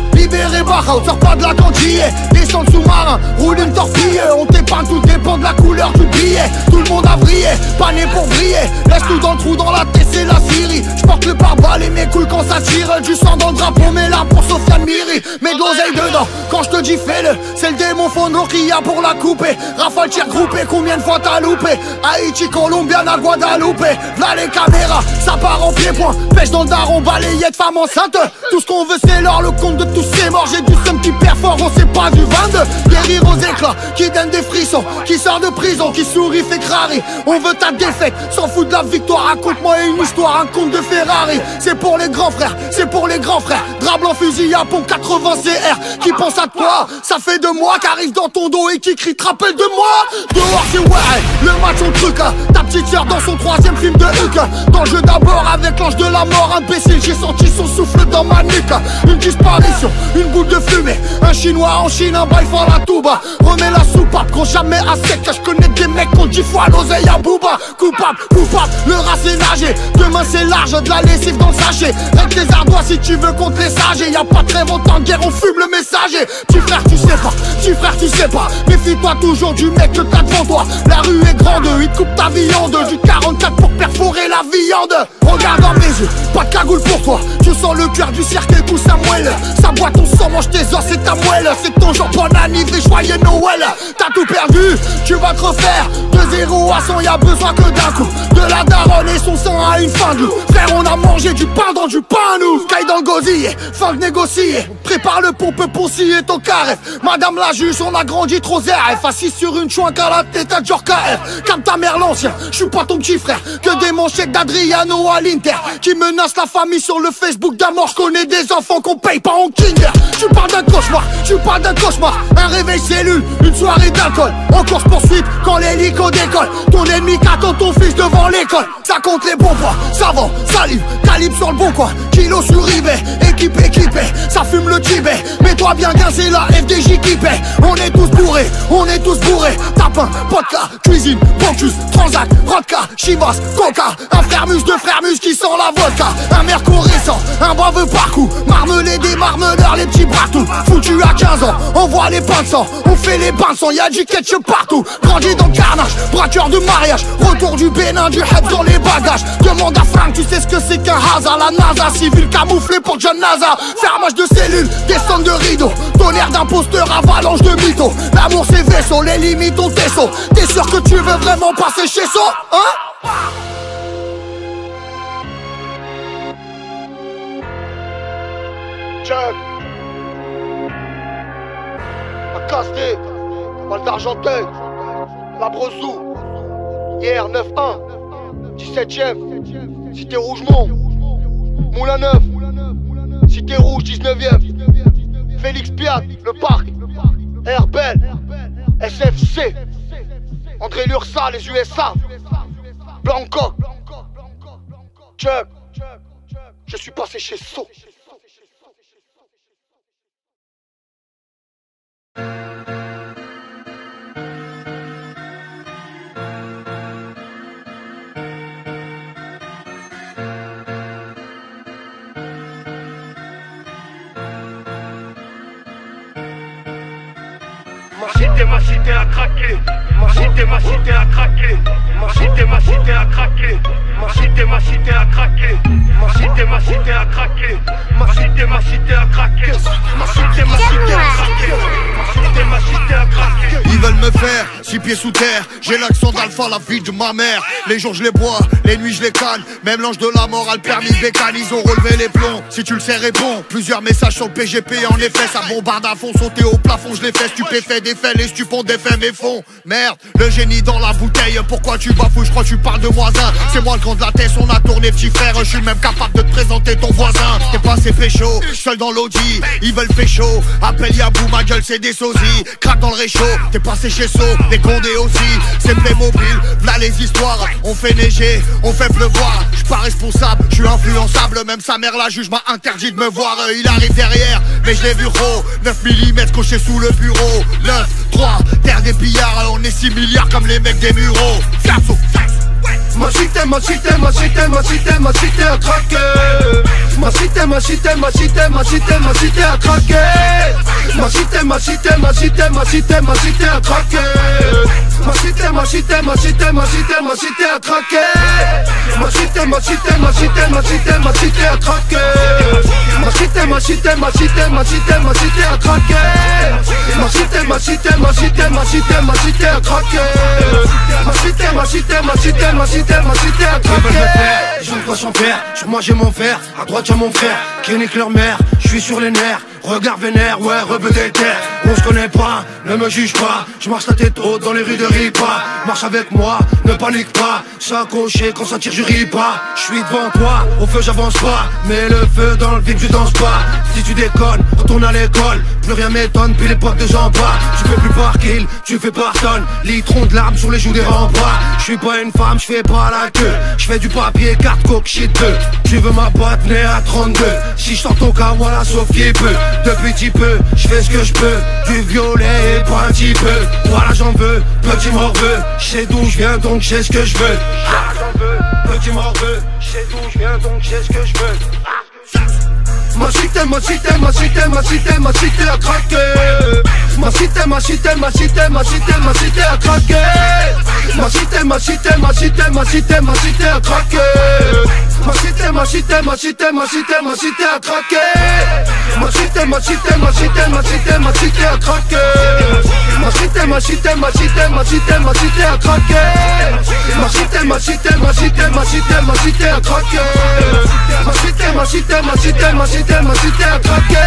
Wachau, sors pas de la cantille. Descends de sous-marin, roule une torpille. On t'épargne, tout dépend de la couleur du billet. Tout le monde a vrillé, pas né pour briller. Laisse tout dans le trou, dans la tête, c'est la Syrie. J'porte le pare-balles et mes couilles quand ça tire. Du sang dans le drapeau, mais là pour Sofiane Miri. Mets de l'oseille dedans, quand je te dis fais-le. C'est le démon Fondo qui a pour la couper. Rafale tir groupé, combien de fois t'as loupé? Haïti, Colombiana, Guadalupe. V'là les caméras, ça part en pied-point. Pêche dans le daron, balayette, femme enceinte. Tout ce qu'on veut c'est l'or, le compte de tous ces morts. J'ai du seum qui perd fort, on sait pas du 22. Guérir aux éclats, qui donne des frissons. Qui sort de prison, qui sourit, fait crari. On veut ta défaite, s'en fout de la victoire. Raconte-moi une histoire, un conte de Ferrari. C'est pour les grands frères, c'est pour les grands frères. Drap blanc, fusil à pompe 80 CR. Qui pense à toi, ça fait 2 mois. Qu'arrive dans ton dos et qui crie, te rappelle de moi. Dehors c'est ouais, le match on truc. Ta petite sœur dans son 3e film de Huck. Dans le jeu d'abord avec l'ange de la mort. Imbécile, j'ai senti son souffle dans ma nuque. Une disparition, une boule de fumée. Un chinois en Chine, un bail fort la touba. Remets la soupape, quand jamais à sec. Je connais des mecs qu'on 10 fois l'oseille à Booba. Coupable, le rat c'est nager. Demain c'est large, de la lessive dans le sachet. Règle tes ardois si tu veux contre les sages. Et y'a pas de trêve en temps de guerre, on fume le messager. Petit frère tu sais pas, méfie-toi toujours du mec que t'as devant toi. La rue est grande, il te coupe ta viande. Du 44 pour perforer la viande. Regarde dans mes yeux, pas de cagoule pour toi. Tu sens le cœur du cercle, pousse sa moelle. Ça boit ton sang, mange tes os, c'est ta moelle. C'est ton genre, bon anniversaire, joyeux Noël. T'as tout perdu, tu vas te refaire. De 0 à 100, y'a besoin que d'un coup. De la daronne et son sang à une fin de loup. Frère, on a mangé du pain dans du pain, nous. Sky dans le gosier, fin de négocier. Prépare le pompe ponciller ton carré. Madame la juge, on a grandi trop ZRF. Assis sur une chouinque à la tête à Djorka F. Comme ta mère l'ancien, je suis pas ton petit frère. Que des manchettes d'Adriano à l'Inter. Qui menacent la famille sur le Facebook d'amour. Je connais des enfants qu'on paye pas en Kinder. Tu parles d'un cauchemar, un réveil cellule, une soirée d'alcool. En course poursuite quand l'hélico décolle. Ton ennemi qu'attend ton fils devant l'école. Ça compte les bons points, savon, salive, calibre sur le bon coin. Kilo sur eBay, équipé, ça fume le Tibet. Mets-toi bien c'est la FDJ qui paie. On est tous bourrés, tapin, vodka, cuisine, Bocuse, Transac, Rodka, Chivas, Coca. Un frère-mus, 2 frères-mus qui sent la vodka. Un mercure récent, un baveux parcours. Marmelé des marmeleurs, les petits bratous. Foutu à 15 ans, on voit les pains de sang. On fait les bains de sang, y'a du ketchup partout. Grandi dans le carnage, braqueur de mariage. Retour du Bénin, du head dans les bagages. Demande à Franck, tu sais ce que c'est qu'un hasard. La NASA, civil camouflé pour John NASA. Fermage de cellules, descente de rideaux. Tonnerre d'imposteur, avalanche de mythos. L'amour c'est vaisseau, les limites ont tes sauts. T'es sûr que tu veux vraiment passer chez ça, hein? Check. La Casté, Val d'Argenteuil, La Bressou. Hier 9-1, 17ème, Cité Rougemont, Moulin Neuf, Cité Rouge 19ème, Félix Piat, Le Parc, Herbel, KFC, André Lursa, les USA, Blanco, Chuck, je suis passé chez So.
Ma cité a craqué, ma cité a craqué, ma cité a craqué, ma cité a craqué, ma cité a craqué, ma cité a craqué, ma cité a craqué.
Ils veulent me faire 6 pieds sous terre. J'ai l'accent d'alpha, la vie de ma mère. Les jours je les bois, les nuits je les canne. Même l'ange de la mort a le permis bécane. Ils ont relevé les plombs, si tu le sais réponds. Plusieurs messages sur le PGP, en effet ça bombarde à fond. Sauter au plafond, je les fais stupéfait. Défait, les stupons défait mes fonds. Merde, le génie dans la bouteille. Pourquoi tu bafouilles, je crois que tu parles de voisin. C'est moi le grand de la tête, on a tourné petit frère. Je suis même capable de te présenter ton voisin. T'es passé pécho, seul dans l'audi. Ils veulent pécho, appelle Yabou, ma gueule c'est des sosies. Craque dans le réchaud, t'es passé chez So, les condés aussi. C'est Playmobil, v'là les histoires. On fait neiger, on fait pleuvoir. J'suis pas responsable, j'suis influençable. Même sa mère la juge m'a interdit de me voir. Il arrive derrière, mais je l'ai vu gros. 9 mm coché sous le bureau. 9, 3, terre des pillards. On est 6 milliards comme les mecs des mureaux. Fiasso.
Ma cité a craqué. Ma cité a craqué. Ma cité a craqué. Ma cité a craqué. Ma cité a craqué. Je ne quoi sans faire, sur moi j'ai mon frère, à droite j'ai mon frère, qui nique leur mère, je suis sur les nerfs, regard vénère, ouais, rebeu des terres, on se connaît pas, ne me juge pas, je marche la tête haute dans les rues de Ripa, marche avec moi, ne panique pas, s'accrocher quand ça tire je ris pas, je suis devant toi, au feu j'avance pas, mais le feu dans le vide je danse pas, si tu déconnes, retourne à l'école, plus rien m'étonne, puis les potes de gens pas, tu fais plus par kill, tu fais par tonne, litron de larmes sur les joues des remparts, je suis pas une femme, je fais pas la queue, je fais du papier, carte, coke, shit, peu. Tu veux ma boîte, venez à 32. Si je sors ton cas, voilà, sauf qui peut. De petit peu, je fais ce que je peux. Du violet et pas un petit peu. Voilà, j'en veux, petit morveux. Je sais d'où je viens, donc je sais ce que je veux. Voilà, j'en veux, petit morveux. Je sais d'où je viens, donc je sais ce que je veux. Ma cité a craqué. Ma cité a craqué. Ma cité a craqué. Ma cité a craqué. Ma cité a craqué. Ma cité a craqué. Ma cité a craqué.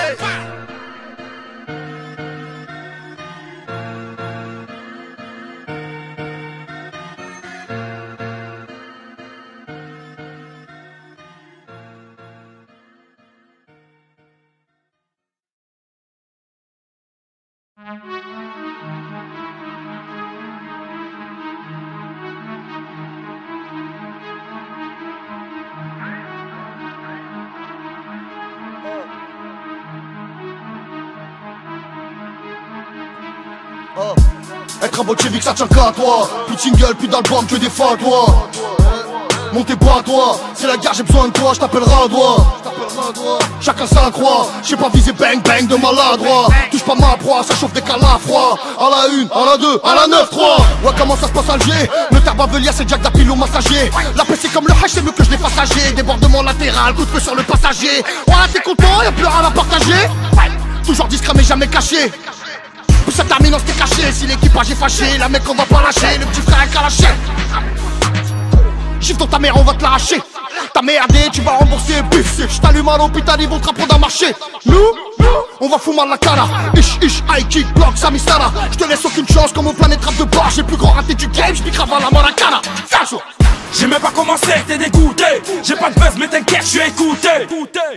Être un bolchevique ça tient qu'à toi. Plus de single, plus d'album, que des fatwas. Montez pas à toi, c'est la guerre, j'ai besoin de toi, je t'appellerai à doigt. Chacun sa croix, j'ai pas visé bang bang de maladroit. Touche pas ma proie, ça chauffe des calafroids. À la 1, à la 2, à la 9, 3. Ouais, comment ça se passe Alger? Le terre bavelier, c'est Jack d'Apilou massager. La paix c'est comme le hash, c'est mieux que je l'ai passagé. Débordement latéral, coup de feu sur le passager. Voilà, t'es content, y'a plus rien à partager. Toujours discret mais jamais caché. Puis ça termine en c'était caché. Si l'équipage est fâché, la mec on va pas lâcher. Le petit frère est calaché. Gifle dans ta mère, on va te l'arracher. T'as merdé, tu vas rembourser, pif. Je t'allume à l'hôpital, ils vont te rapprendre à marcher. Nous, on va foutre mal la cana. Ish, high kick, block, Samistana. Je te laisse aucune chance comme au planète rap de bar. J'ai le plus grand raté du game, je grave à la Maracana. Fiasso.
J'ai même pas commencé, t'es dégoûté. J'ai pas de buzz, mais t'inquiète, je suis écouté.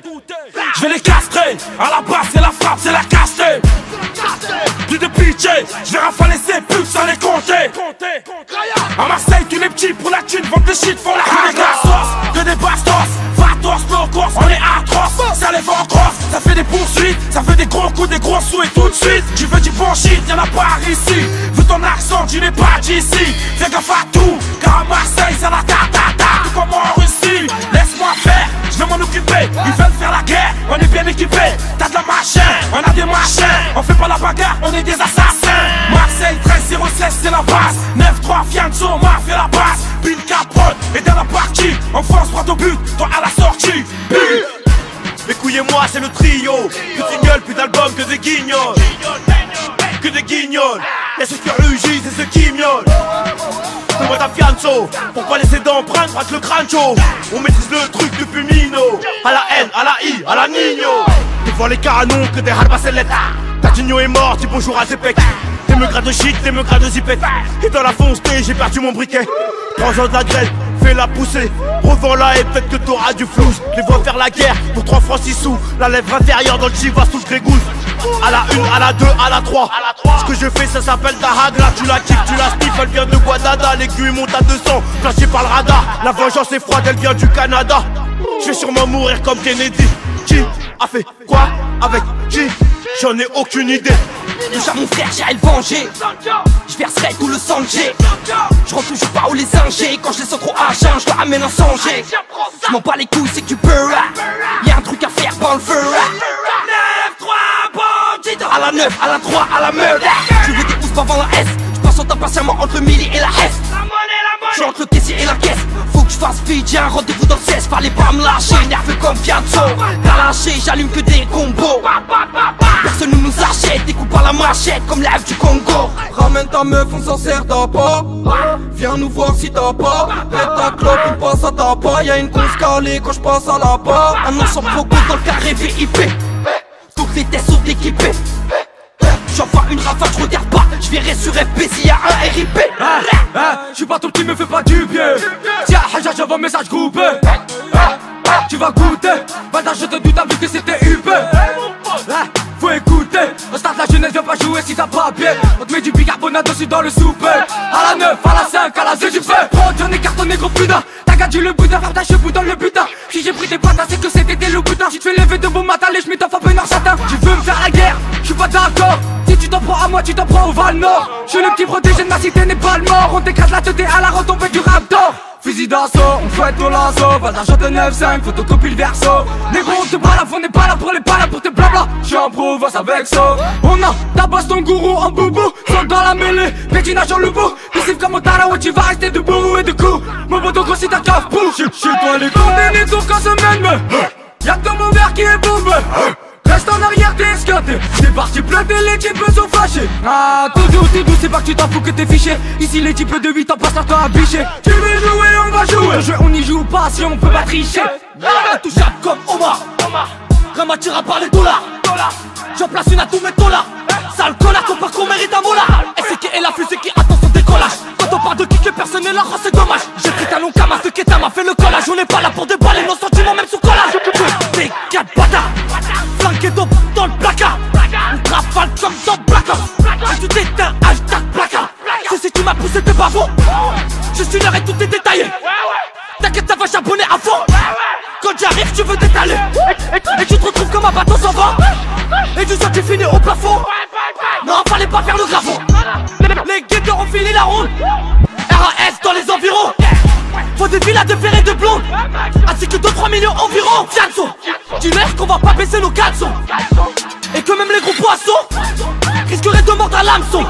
Je vais les castrer. À la base, c'est la frappe, c'est la castée. Plus de pitié, Je vais rafaler ses pubs sans les compter. À Marseille, tous les petits pour la thune vendent des shit, font la haine. Que des gastos, que des bastos. Vatos, nos courses, on est atroces. Ça les vend en crosse, ça fait des poursuites. Ça fait des gros coups, des gros sous et tout de suite. Tu veux du bon shit, y'en a pas ici. Vu ton accent, tu n'es pas d'ici. Fais gaffe à tout, car à Marseille, ça la ta. Tout comme en Russie, laisse-moi faire, je vais m'en occuper. Ils veulent faire la guerre, on est bien équipés. T'as de la machine, on a des machins. On fait pas la bagarre, on est des assassins. Marseille 13-06, c'est la base. 9-3, Fianso, m'a fait la base. Bill Capote est dans la partie. On fonce droit au but, toi à la sortie.
Mes couilles et moi c'est le trio. Plus de singles, plus d'albums que des guignols. Que des guignols. Y'a ceux qui rugissent et ceux qui miaulent. Fais-moi ta Fianso, pour pas laisser d'empreinte, braque le crâne chaud. On maîtrise le truc depuis Mino. À la haine, à la I, à la Nino. Devant les canons que des halbacellettes. Tadinho est mort, dis bonjour à Zepek. T'es me grade de shit, t'es me grade de zipette. Et dans la fonceté, j'ai perdu mon briquet. Prends-en de la grêle, fais la pousser. Revends-la et peut-être que t'auras du flou. Les vois faire la guerre pour 3 francs 6 sous. La lèvre inférieure dans le chiva sous le grégousse. À la 1, à la 2, à la 3. Ce que je fais ça s'appelle ta hagra. Tu la kiffes, tu la sniff, elle vient de Guadada. L'aiguille monte à 200, flashée par le radar. La vengeance est froide, elle vient du Canada. Je vais sûrement mourir comme Kennedy. Qui a fait quoi avec qui? J'en ai aucune idée.
Déjà mon frère, j'irai le venger. Je verserai tout le sang que j'ai. Je rentre toujours pas où les ingés. Quand je les sens trop à jeun, je leur amène un sanger. Je m'en bats les couilles, c'est que tu peux. Y'a un truc à faire, pas le feu. 9-3 bandits. À la 9, à la 3, à la meule. Tu veux des pouces pas avant la S. Je passe en temps patiemment entre le milli et la S. Je entre le caissier et la caisse. Faut que je fasse vite, j'ai un rendez-vous dans le 16. Fallait pas me lâcher, nerveux comme Fianso. T'as lâché, j'allume que des combos. Personne ne nous achète, des coups par la machette comme l'Ave du Congo.
Ramène ta meuf, on s'en sert t'as pas. Viens nous voir si t'as pas. Pète ta clope, il passe à ta pas. Y'a une grosse calée quand je passe à la barre.
Un ensemble poco dans le carré VIP. Toutes les tests sont équipés. J'envoie une rafale, je regarde pas. Je verrai sur FP s'il y a un RIP.
J'suis pas ton petit, me fais pas du pied. Tiens, Haja, j'envoie un message groupé. Tu vas goûter. Bâtard, je te doute, t'as vu que c'était UP. Faut écouter. Au stade, la jeunesse vient pas jouer si t'as pas pied. On te met du bicarbonate aussi dans le souper. À la 9, à la 5, à la 2, tu fais. Prends, j'en ai cartonné, gros putain. T'as gâté le boudin, faire ta cheveux dans le butin. Si j'ai pris tes patates, c'est que c'était le boudin. Si tu te fais lever de beau matin, les j'mets ta femme en satin. Tu veux me faire la guerre, j'suis pas d'accord. Si tu t'en prends à moi, tu t'en prends au Val Nord. J'suis le petit protégé de ma cité, n'est pas le mort. On t'écrase la tête à la retombée du Raptor. Fusil d'assaut, on fouette au lasso. Pas d'argent de 9-5, photocopie le verso. Négro, on te balafre, on n'est pas là pour les pas là pour tes blabla. J'suis en Provence avec ça. On a tabasse ton gourou en boubou. Sans dans la mêlée, pétinage en loup. Pissif comme au Tarawa, tu vas rester debout et de coups. Mon poteau grossit ta cave pou. Chez toi les condamnés, tour quand semaine me. Y'a que ton verre qui est bombé. Reste en arrière, t'es esquinté. C'est parti planter, les types sont fâchés. Ah, tout doux, c'est pas que tu t'en fous que t'es fiché. Ici les types de 8 ans passent leur temps à bicher. Tu veux jouer, on va jouer. Le jeu, on y joue pas si on peut pas tricher.
Intouchable comme Omar. Ramatira par les dollars. J'en place une à tous mes dollars. Sale connard, ton parcours mérite un mola. SK et la fusée qui attend son décollage. Quand on parle de kick, personne n'est là, oh, c'est dommage. J'ai pris ta long kama, ce qui m'a fait le collage. On n'est pas là pour déballer nos sentiments, même sous collage. T'es 4 bâtards, flanqué dans le placard. On rafale comme dans Blackout. Et tu t'éteins, hashtag placard. C'est si tu m'as poussé, t'es pas bon. Je suis l'heure et tout est détaillé. T'inquiète, ça va charbonner à fond. Quand j'arrive, tu veux t'étaler. Et tu te retrouves comme un bateau sans vent. Et du soir, tu finis au plafond. Non, fallait pas faire le gravon. Les guetteurs ont fini la ronde. RAS dans les environs. Faut des villas de fer et de blondes. Ainsi que 2-3 millions environ. Fianso, dis-leur qu'on va pas baisser nos caleçons. Et que même les gros poissons risqueraient de mordre à l'hameçon.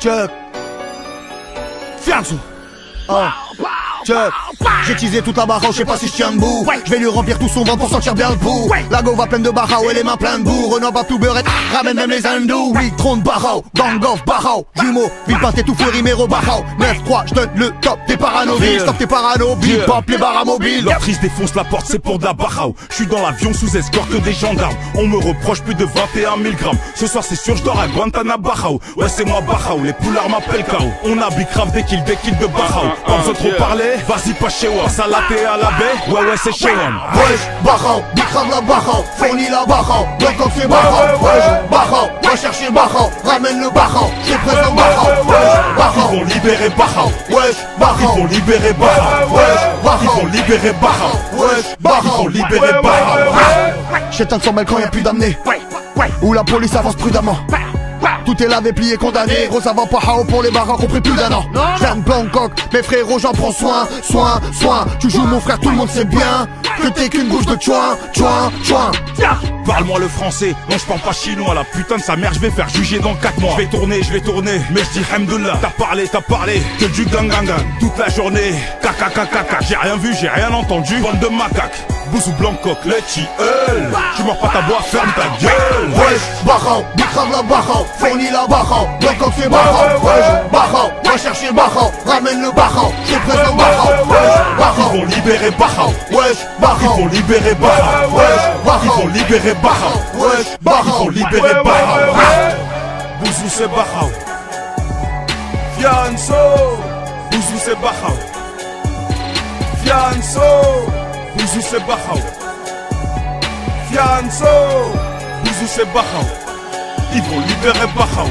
Check. Fianzo. Oh. Check. J'ai teasé toute la barra, je sais pas si je tiens debout. Je vais lui remplir tout son ventre pour sentir bien le pouls. La go va pleine de barra et les mains pleines de boue. Renaud va tout beurrer, ramène même les hindous. Oui, trône barra, gang of barra. Jumeau, ville pâté tout feu rimero barra. 9-3, je donne le top des paranoïdes. Stop tes parano, big pop les barras mobiles.
L'actrice défonce la porte, c'est pour de la barra. Je suis dans l'avion sous escorte des gendarmes. On me reproche plus de 21 000 grammes. Ce soir c'est sûr, je dors à Guantanamo. Ouais, c'est moi barra, les poulards m'appellent KO. On a big grave des kills de barra. Pas besoin de trop parler, vas-y pas chez moi. Ça latte à la baie, ouais c'est chez moi.
Wesh, barra, big grave la barra. Fournis la barra, donc quand c'est barra. Wesh, barra, va chercher barra. Ramène le barra, j'ai présent barra. Wesh, barra,
ils vont libérer barra.
Wesh, barra,
ils vont libérer barra.
Wesh, barra,
ils vont libérer barra.
Wesh, barra,
ils vont libérer barra.
J'éteins de 100 balles quand y'a plus d'amener. Où la police avance prudemment. Tout est lavé, plié, condamné. Gros, ça va pas hao pour les barras qu'on pris plus d'un an. J'viens de Bangkok, mes frérots, j'en prends soin. Tu joues mon frère, tout le monde sait bien que t'es qu'une bouche de chouin.
Parle-moi le français, non je parle pas chinois. La putain de sa mère, je vais faire juger dans 4 mois. Je vais tourner, mais je dis Hamdullah. T'as parlé, que du gang toute la journée. Caca, j'ai rien vu, j'ai rien entendu. Bande de macaques, Bouzou Blancoc, le Tilleul. Tu mords pas ta boîte, ferme ta gueule.
Wesh, barra, bicrave la barra. Fournis la barra, Blancoc c'est barra. Wesh, barra, va chercher barra. Ramène le barra, j'ai présent barra. Wesh, barra,
ils vont libérer barra.
Wesh, barra,
ils vont libérer barra.
Wesh, barra,
ils vont libérer barra.
Wesh, barra,
ils vont libérer barra. Bouzou c'est barra. Fianso, Bouzou c'est barra. Fianso, Bouzou c'est barra. Fianso, Bouzou c'est barra. Ils vont libérer barra.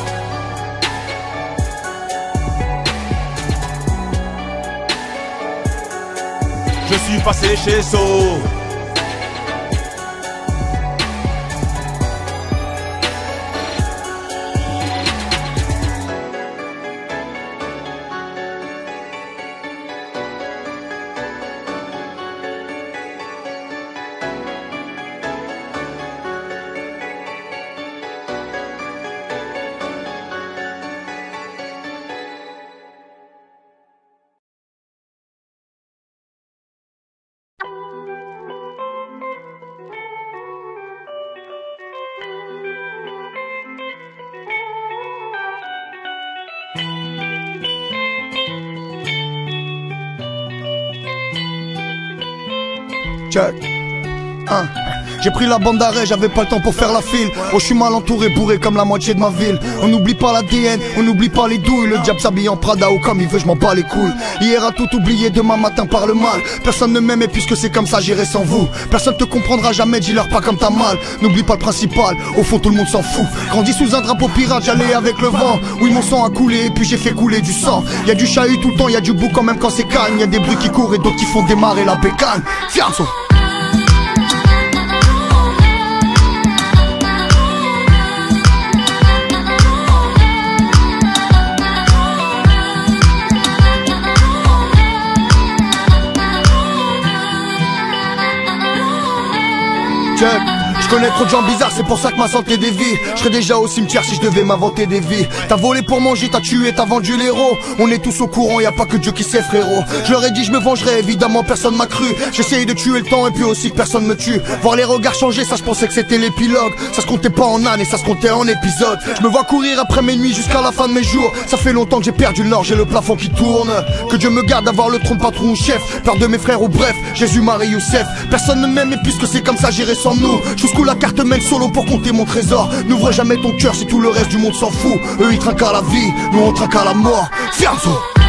Je suis passé chez So.
Check. J'ai pris la bande d'arrêt, j'avais pas le temps pour faire la file. Oh, je suis mal entouré, bourré comme la moitié de ma ville. On n'oublie pas l'ADN, on n'oublie pas les douilles. Le diable s'habille en Prada ou comme il veut, je m'en bats les couilles. Hier a tout oublié, demain matin par le mal. Personne ne m'aime et puisque c'est comme ça, j'irai sans vous. Personne te comprendra jamais, dis-leur pas comme t'as mal. N'oublie pas le principal, au fond tout le monde s'en fout. Grandi sous un drapeau pirate, j'allais avec le vent. Oui, mon sang a coulé et puis j'ai fait couler du sang. Y'a du chahut tout le temps, y'a du bouc quand même quand c'est calme. Y'a des bruits qui courent et d'autres qui font démarrer la bécane. Fianzo. Je connais trop de gens bizarres, c'est pour ça que ma santé dévie. Je serais déjà au cimetière si je devais m'inventer des vies. T'as volé pour manger, t'as tué, t'as vendu l'héros. On est tous au courant, y a pas que Dieu qui sait frérot. Je leur ai dit je me vengerai, évidemment personne m'a cru. J'essayais de tuer le temps et puis aussi que personne me tue. Voir les regards changer, ça je pensais que c'était l'épilogue. Ça se comptait pas en années, ça se comptait en épisodes. Je me vois courir après mes nuits jusqu'à la fin de mes jours. Ça fait longtemps que j'ai perdu le nord, j'ai le plafond qui tourne. Que Dieu me garde d'avoir le trône patron ou chef. Peur de mes frères ou bref, Jésus, Marie, Youssef. Personne ne m'aime et puisque c'est comme ça j'irai sans nous. Jusqu'où la carte mène solo pour compter mon trésor. N'ouvre jamais ton cœur si tout le reste du monde s'en fout. Eux ils trinquent à la vie, nous on trinque à la mort. Fianzo.